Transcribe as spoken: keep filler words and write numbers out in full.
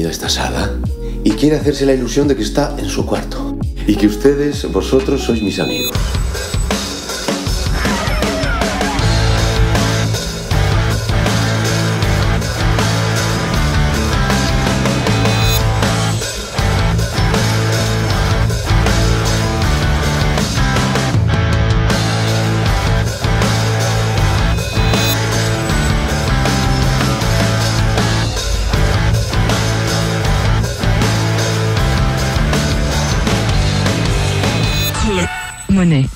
venido a esta sala y quiere hacerse la ilusión de que está en su cuarto y que ustedes, vosotros, sois mis amigos. Monet.